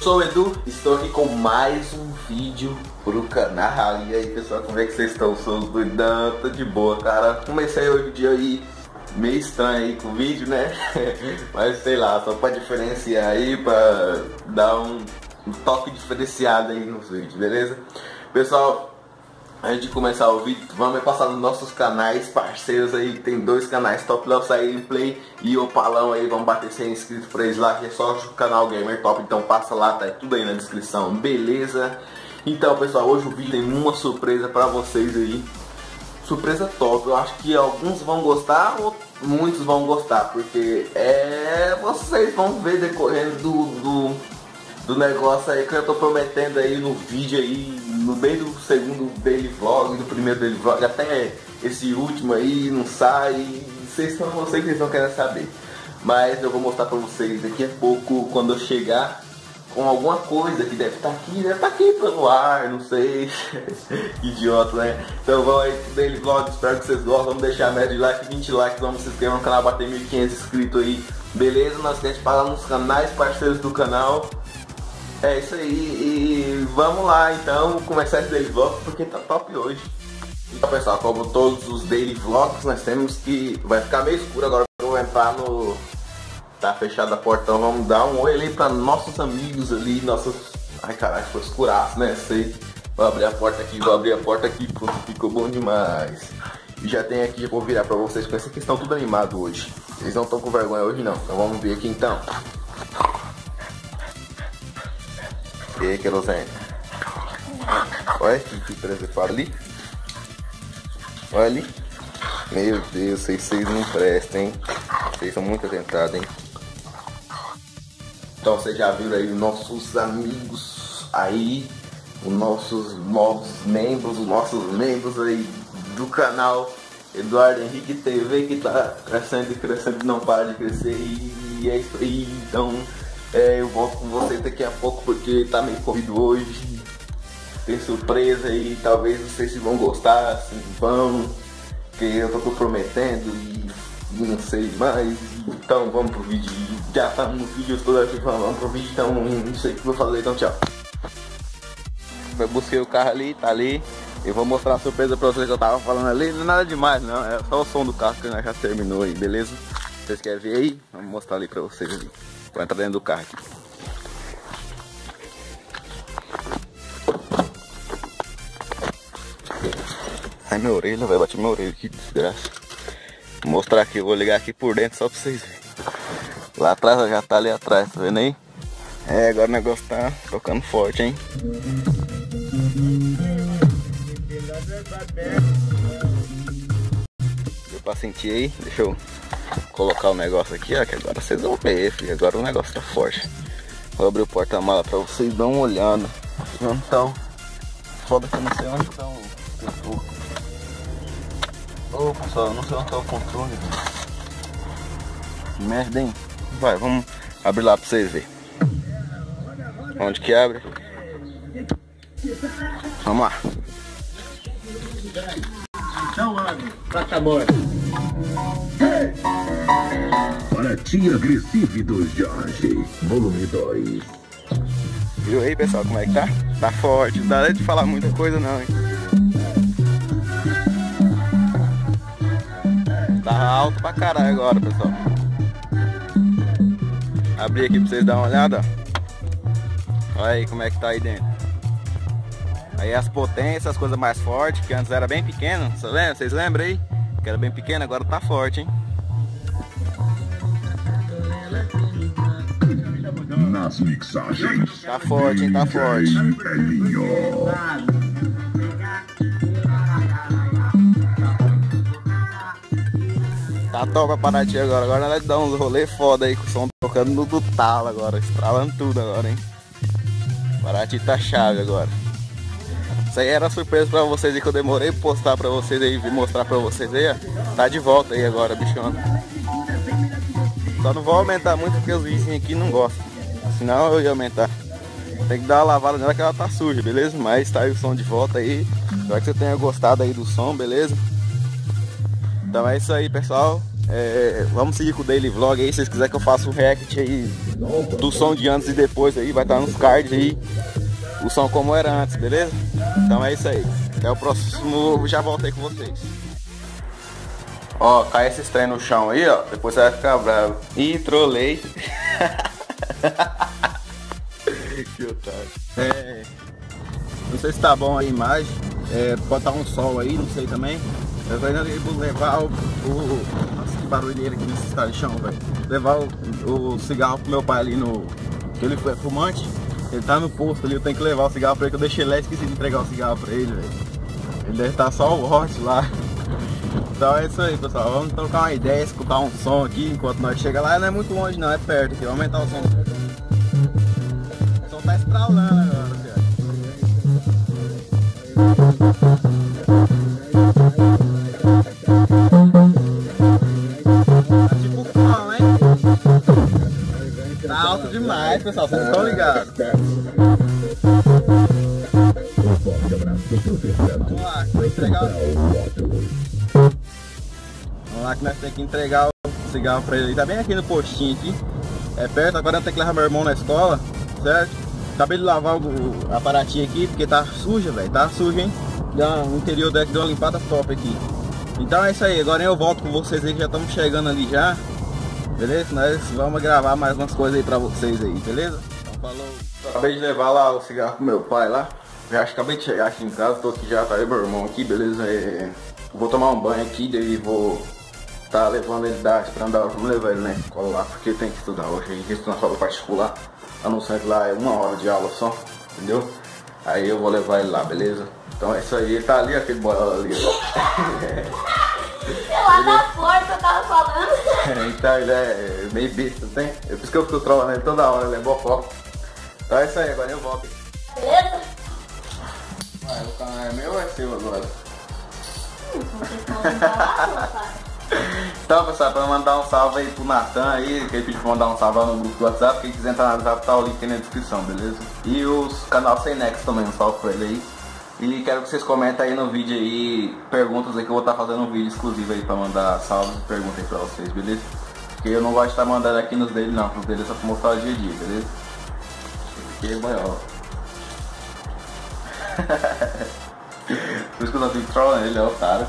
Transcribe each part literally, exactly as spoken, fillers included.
sou o Edu, estou aqui com mais um vídeo pro canal. E aí pessoal, como é que vocês estão? Sou doidão, tô de boa, cara. Comecei hoje o dia aí meio estranho aí com o vídeo, né? Mas sei lá, só pra diferenciar aí, pra dar um, um toque diferenciado aí nos vídeos, beleza? Pessoal, antes de começar o vídeo, vamos passar nos nossos canais parceiros aí. Tem dois canais, Top Léo Gameplay e Opalão aí. Vamos bater cem inscritos pra eles lá, que é só o canal Gamer Top. Então passa lá, tá tudo aí na descrição, beleza? Então pessoal, hoje o vídeo tem uma surpresa pra vocês aí. Surpresa top, eu acho que alguns vão gostar, ou muitos vão gostar, porque é... vocês vão ver decorrendo do, do, do negócio aí que eu tô prometendo aí no vídeo aí, no meio do segundo daily vlog, do primeiro daily vlog, até esse último aí não sai, vocês são vocês que estão querendo saber. Mas eu vou mostrar pra vocês daqui a pouco, quando eu chegar com alguma coisa que deve estar aqui, deve estar aqui no ar, não sei. Idiota, né? Então vamos aí pro daily vlog, espero que vocês gostem. Vamos deixar a média de like, vinte likes, vamos se inscrever no canal, bater mil e quinhentos inscritos aí, beleza? Nós temos que falar nos canais parceiros do canal. É isso aí, e vamos lá então começar esse daily vlog porque tá top hoje. Então pessoal, como todos os daily vlogs, nós temos que... vai ficar meio escuro agora, eu vou entrar no... tá fechada a porta, então vamos dar um oi ali pra nossos amigos ali, nossos... ai caralho, ficou escuraço, né? Sei. Vou abrir a porta aqui, vou abrir a porta aqui, pronto, ficou bom demais. E já tem aqui, já vou virar pra vocês, pensei que estão tudo animados hoje. Eles não estão com vergonha hoje não, então vamos ver aqui então. E aí, querosene? Olha que preservado ali. Olha ali. Meu Deus, vocês, vocês não prestam, hein? Vocês são muito atentados, hein? Então vocês já viram aí os nossos amigos aí, os nossos novos membros, os nossos membros aí do canal Eduardo Henrique T V, que tá crescendo e crescendo, não para de crescer, e é isso aí. Então é, eu volto com vocês daqui a pouco porque tá meio corrido hoje. Tem surpresa aí, talvez vocês vão gostar, assim, vão, que eu tô prometendo e, e não sei mais. Então vamos pro vídeo, já tá no vídeo todo aqui, vamos pro vídeo, então não sei o que eu vou fazer, então tchau. Eu busquei o carro ali, tá ali, eu vou mostrar a surpresa pra vocês que eu tava falando ali, não é nada demais não, é só o som do carro que já terminou aí, beleza? Vocês querem ver aí? Vamos mostrar ali pra vocês ali, vou entrar dentro do carro aqui. Ai, minha orelha, vai bater minha orelha, que desgraça. Vou mostrar aqui, eu vou ligar aqui por dentro só pra vocês verem. Lá atrás, já tá ali atrás, tá vendo aí? É, agora o negócio tá tocando forte, hein? Deu pra sentir aí? Deixa eu colocar o negócio aqui, ó, que agora vocês vão ver, filho. Agora o negócio tá forte. Vou abrir o porta-mala pra vocês dar uma olhada. Então, foda que eu não sei onde tá o controle. Ô pessoal, eu não sei onde tá o controle. Que merda, hein? Vai, vamos abrir lá pra vocês verem. Onde que abre? Vamos lá. Então abre, prata bora. Para Tia Agressive do Jorge, volume dois. Viu aí pessoal como é que tá? Tá forte, não dá de falar muita coisa não, hein? Tá alto pra caralho agora, pessoal. Abri aqui pra vocês darem uma olhada. Olha aí como é que tá aí dentro. Aí as potências, as coisas mais fortes, que antes era bem pequeno, vocês lembram aí? Que era bem pequeno, agora tá forte, hein? Nas mixagens. Tá forte, hein? Tá forte. Tá top a Paraty agora. Agora nós dá uns rolê foda aí com o som tocando no do talo agora. Estralando tudo agora, hein? Paraty tá chave agora. Isso aí era surpresa pra vocês aí que eu demorei pra postar pra vocês aí, mostrar pra vocês aí, ó. Tá de volta aí agora, bichona. Só não vou aumentar muito porque os vizinhos aqui não gostam. Senão eu ia aumentar. Tem que dar uma lavada nela que ela tá suja, beleza? Mas tá aí o som de volta aí. Espero que você tenha gostado aí do som, beleza? Então é isso aí, pessoal. É, vamos seguir com o Daily Vlog aí. Se vocês quiserem que eu faça um react aí do som de antes e depois aí, vai estar nos cards aí o som como era antes, beleza? Então é isso aí. Até o próximo, já volto aí com vocês. Ó, cai esses trem no chão aí, ó. Depois você vai ficar bravo. Ih, trolei. Que otário. É, não sei se tá bom a imagem. É, botar um sol aí, não sei também. Eu vou ainda levar o, o... Nossa, que barulheira aqui nesse estado de chão, velho. Levar o, o cigarro pro meu pai ali no... Que ele foi fumante. Ele tá no posto ali, eu tenho que levar o cigarro pra ele, que eu deixei lá e esqueci de entregar o cigarro pra ele, velho. Ele deve estar só o hot lá. Então é isso aí, pessoal. Vamos trocar uma ideia, escutar um som aqui enquanto nós chega lá. Não é muito longe não, é perto aqui. Vamos aumentar o som. O som tá estralando agora, velho. Tá tipo som, hein? Tá alto demais, pessoal. Vocês estão ligados. Vamos lá, vou entregar o... Vamos lá que nós temos que entregar o cigarro pra ele. Tá bem aqui no postinho aqui. É perto, agora eu tenho que levar meu irmão na escola, certo? Acabei de lavar o aparatinho aqui, porque tá suja, velho. Tá sujo, hein? O interior daqui deu uma limpada top aqui. Então é isso aí, agora eu volto com vocês aí que já estamos chegando ali já. Beleza? Nós vamos gravar mais umas coisas aí pra vocês aí, beleza? Então falou. Acabei de levar lá o cigarro pro meu pai lá. Já acabei de chegar aqui em casa, tô aqui já, tá aí meu irmão aqui, beleza? É, vou tomar um banho aqui, daí vou tá levando ele da esperando dar, vamos levar ele na escola lá, porque tem que estudar hoje aí, isso na escola particular, a não ser que lá é uma hora de aula só, entendeu? Aí eu vou levar ele lá, beleza? Então é isso aí, ele tá ali, aquele boiola ali, ó. Lá na porta eu tava falando. Então ele é meio besta, não tem? É por isso que eu fico trolando ele toda hora, ele é bocó. Então é isso aí, agora eu volto aqui. Beleza? Ué, o canal é meu ou é seu agora? Hum, vocês estão lá, pai. Então pessoal, pra mandar um salve aí pro Natan aí, que ele pediu pra mandar um salve lá no grupo do WhatsApp, quem quiser entrar no WhatsApp tá o link aí na descrição, beleza? E os canal Sem Nexo também, um salve pra ele aí. E quero que vocês comentem aí no vídeo aí, perguntas aí que eu vou estar fazendo um vídeo exclusivo aí pra mandar salve e perguntas aí pra vocês, beleza? Porque eu não gosto de estar mandando aqui nos dele não, nos dele é só pra mostrar o dia a dia, beleza? Aqui é boiola. Por isso que eu não fico trolando ele, é otário.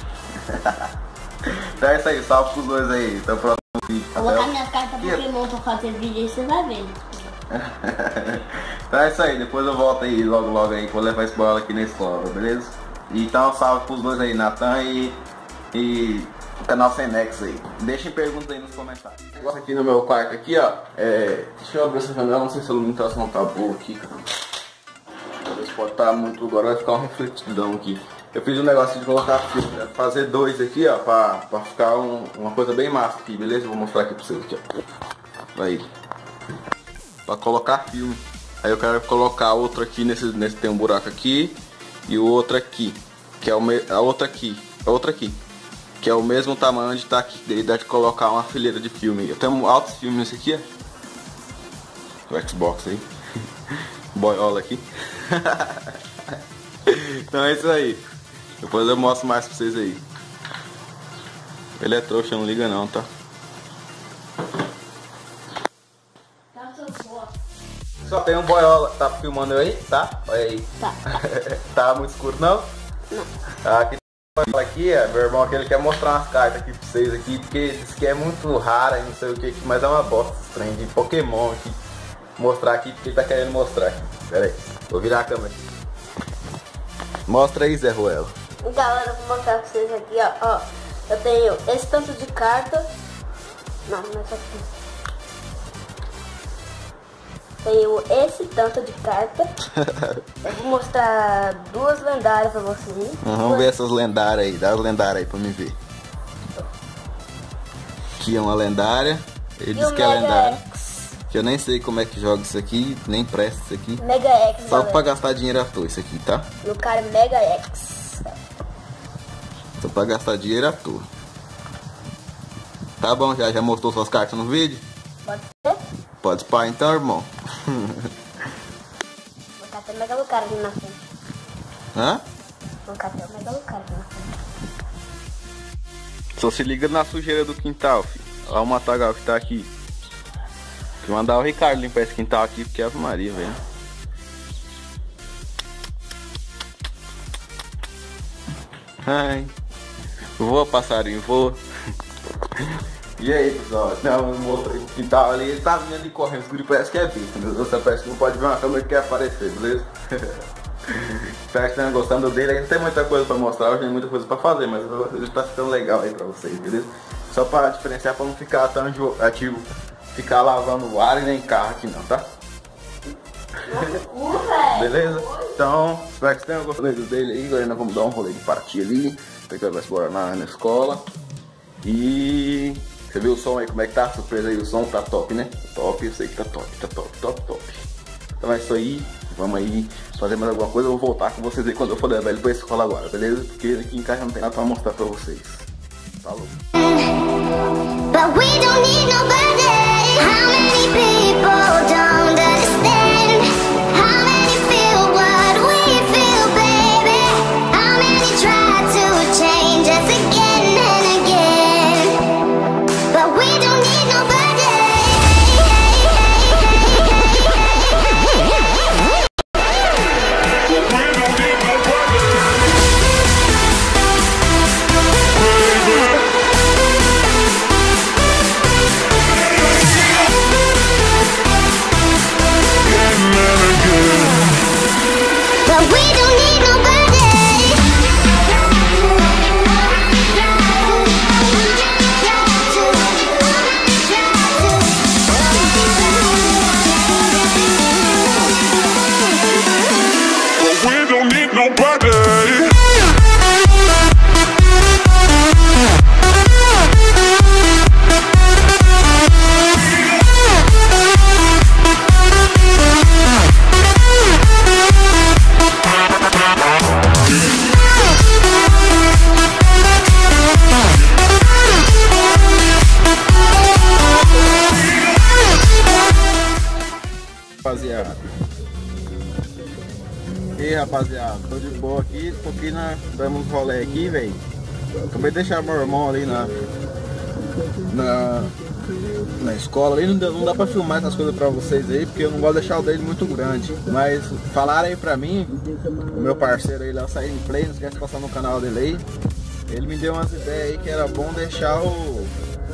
Então é isso aí, salve pros dois aí, até o próximo vídeo. Vou colocar minhas cartas Pokémon pra fazer vídeo aí, você vai ver. Então é isso aí, depois eu volto aí logo logo aí, vou levar esse bola aqui na escola, beleza? Então salve pros dois aí, Natan e, e o canal Sem Nexo aí. Deixem perguntas aí nos comentários. Agora aqui no meu quarto aqui, ó, é... deixa eu abrir essa janela, não sei se a iluminação tá boa aqui, cara. Talvez pode estar muito, agora vai ficar um refletidão aqui. Eu fiz um negócio de colocar filme, né? Fazer dois aqui, ó, pra, pra ficar um, uma coisa bem massa aqui, beleza? Vou mostrar aqui pra vocês aqui, ó. Aí. Pra colocar filme. Aí eu quero colocar outro aqui, nesse, nesse tem um buraco aqui. E o outro aqui, que é o me, a outra aqui, a outra aqui. Que é o mesmo tamanho de tá aqui. Daí dá de colocar uma fileira de filme. Eu tenho altos filmes nesse aqui, ó. O Xbox aí. Boiola aqui. Então é isso aí. Depois eu mostro mais pra vocês aí. Ele é trouxa, não liga não, tá? Só tem um boiola, tá filmando eu aí, tá? Olha aí. Tá. Tá muito escuro não? Não. Tá, aqui, aqui é, meu irmão aqui, ele quer mostrar umas cartas aqui pra vocês aqui, porque diz que é muito rara e não sei o que, mas é uma bosta esse trem de Pokémon aqui. Mostrar aqui porque ele tá querendo mostrar aqui. Pera aí, vou virar a câmera aqui. Mostra aí, Zé Ruela. Galera, vou mostrar pra vocês aqui, ó, ó. Eu tenho esse tanto de carta. Não, não é só aqui. Tenho esse tanto de carta. Eu vou mostrar duas lendárias pra vocês. Uhum, vamos ver essas lendárias aí, dá as lendárias aí pra mim ver. Aqui é uma lendária. Ele diz que é lendária. Que eu nem sei como é que joga isso aqui, nem presta isso aqui. Mega X. Só pra gastar dinheiro à toa isso aqui, tá? No cara Mega X. Só pra gastar dinheiro à toa. Tá bom, já, já mostrou suas cartas no vídeo? Pode ser? Pode pá então, irmão. Vou botar até o Mega Lucario ali na frente. Hã? Vou botar até o Mega Lucario ali na frente. Só se liga na sujeira do quintal, filho. Olha o matagal que tá aqui. Vou mandar o Ricardo limpar esse quintal aqui, porque é Ave Maria, velho. Ai. Voa, passarinho, voa. E aí, pessoal? Não, o quintal ali, ele tá vindo ali correndo, escuro, parece que é bicho, meu Deus, você parece que não pode ver uma câmera que quer aparecer, beleza? Espero que tenham gostado dele. Não tem muita coisa pra mostrar, hoje tem muita coisa pra fazer, mas ele tá ficando legal aí pra vocês, beleza? Só pra diferenciar, pra não ficar tão ativo, ficar lavando o ar e nem carro aqui não, tá? Beleza? Então, espero que tenham gostado dele aí. Agora nós vamos dar um rolê de partir ali, porque vai embora na, na escola. E você viu o som aí, como é que tá? Surpresa aí, o som tá top, né? Top, eu sei que tá top, tá top, top, top. Então é isso aí. Vamos aí fazer mais alguma coisa. Eu vou voltar com vocês aí quando eu for levar ele pra escola agora, beleza? Porque aqui em casa não tem nada pra mostrar pra vocês. Falou. But we don't need nobody. How many people don't understand? How many feel what we feel, baby? How many try to change us again and again? But we don't need nobody. Rapaziada, e aí, rapaziada, tô de boa aqui, tô aqui na, damos rolê aqui, velho. Acabei de deixar meu irmão ali na na, na escola, ali não dá, não dá pra filmar essas coisas pra vocês aí, porque eu não gosto de deixar o dele muito grande. Mas falaram aí pra mim, o meu parceiro aí lá, o Sair Play, não esquece de passar no canal dele aí. Ele me deu umas ideias aí que era bom deixar o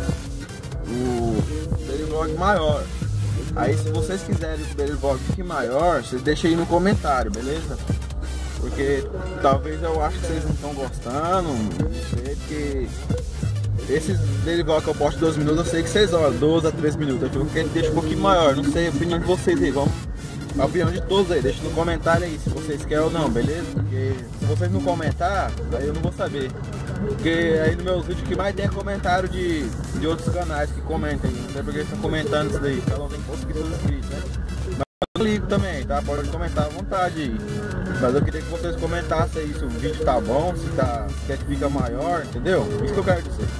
o dele vlog maior. Aí se vocês quiserem que o dele vlog fique maior, vocês deixem aí no comentário, beleza? Porque talvez eu acho que vocês não estão gostando, não sei, porque esses dele vlog que eu posto doze minutos, eu sei que vocês olham, doze a treze minutos, eu fico querendo deixar um pouquinho maior, não sei a opinião de vocês aí, vamos, a opinião de todos aí, deixa no comentário aí se vocês querem ou não, beleza? Porque se vocês não comentar, aí eu não vou saber. Porque aí nos meus vídeos que mais tem é comentário de, de outros canais que comentem, não sei porque eles estão comentando isso daí, cada um tem que conseguir todos os vídeos, né? Mas eu ligo também, tá? Pode comentar à vontade aí. Mas eu queria que vocês comentassem aí se o vídeo tá bom, se tá, quer que fica maior, entendeu? Isso que eu quero dizer.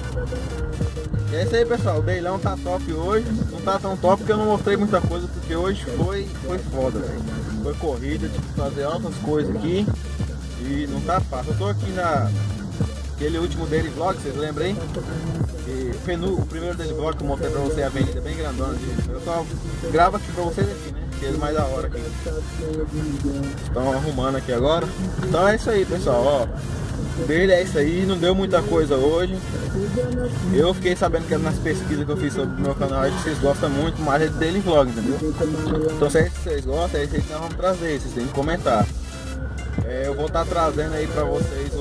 E é isso aí, pessoal, o Deilão tá top hoje, não tá tão top porque eu não mostrei muita coisa, porque hoje foi, foi foda, velho. Foi corrida, tive que fazer outras coisas aqui e não tá fácil. Eu tô aqui na... aquele último daily vlog, vocês lembram, hein? E o primeiro daily vlog que eu mostrei pra vocês, a avenida bem grandona. Eu só gravo aqui pra vocês aqui, né? Que é mais da hora aqui. Estão arrumando aqui agora. Então é isso aí, pessoal, ó. Dele é isso aí, não deu muita coisa hoje. Eu fiquei sabendo que nas pesquisas que eu fiz sobre o meu canal, que vocês gostam muito mais de daily vlog, entendeu? Então se vocês gostam, é isso aí que nós vamos trazer, vocês têm que comentar. É, eu vou estar trazendo aí pra vocês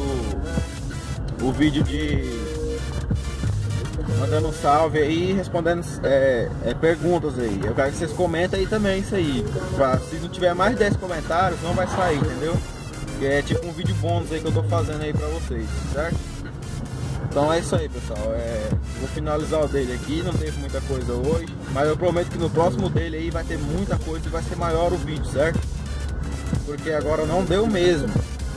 o o vídeo de mandando um salve aí, respondendo é, é, perguntas aí. Eu quero que vocês comentem aí também isso aí. Pra, se não tiver mais de dez comentários, não vai sair, entendeu? Que é tipo um vídeo bônus aí que eu tô fazendo aí pra vocês, certo? Então é isso aí, pessoal. É, vou finalizar o dele aqui, não teve muita coisa hoje, mas eu prometo que no próximo dele aí vai ter muita coisa e vai ser maior o vídeo, certo? Porque agora não deu mesmo.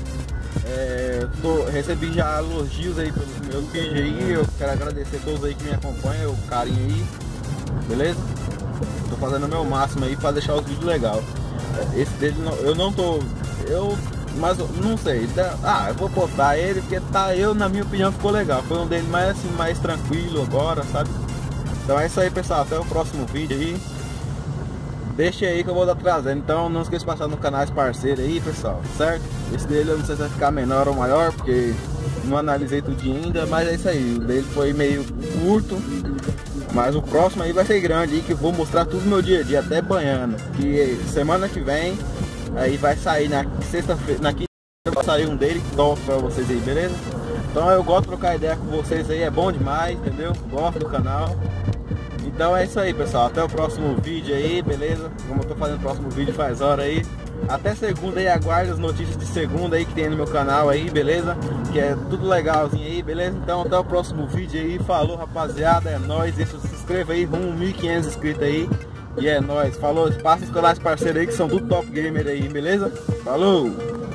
É, tô, recebi já elogios aí pelos meus vídeos aí. Eu quero agradecer a todos aí que me acompanham, o carinho aí, beleza? Tô fazendo o meu máximo aí pra deixar os vídeos legais. Esse dele não, eu não tô. Eu mas não sei, ah, eu vou postar ele porque tá, eu na minha opinião ficou legal, foi um dele mais assim, mais tranquilo agora, sabe? Então é isso aí, pessoal, até o próximo vídeo aí. Deixa aí que eu vou estar trazendo, então não esqueça de passar no canal parceiro aí, pessoal, certo? Esse dele eu não sei se vai ficar menor ou maior, porque não analisei tudo ainda, mas é isso aí, o dele foi meio curto. Mas o próximo aí vai ser grande aí, que eu vou mostrar tudo no meu dia a dia, até banhando. Que semana que vem, aí vai sair na sexta-feira, na quinta vai sair um dele top pra vocês aí, beleza? Então eu gosto de trocar ideia com vocês aí, é bom demais, entendeu? Gosto do canal. Então é isso aí, pessoal, até o próximo vídeo aí, beleza? Como eu tô fazendo o próximo vídeo faz hora aí. Até segunda aí, aguarde as notícias de segunda aí que tem no meu canal aí, beleza? Que é tudo legalzinho aí, beleza? Então até o próximo vídeo aí, falou rapaziada, é nóis, deixa, se inscreva aí, rumo mil e quinhentos inscritos aí. E é nóis, falou, passa os canais parceiros aí que são do Top Gamer aí, beleza? Falou!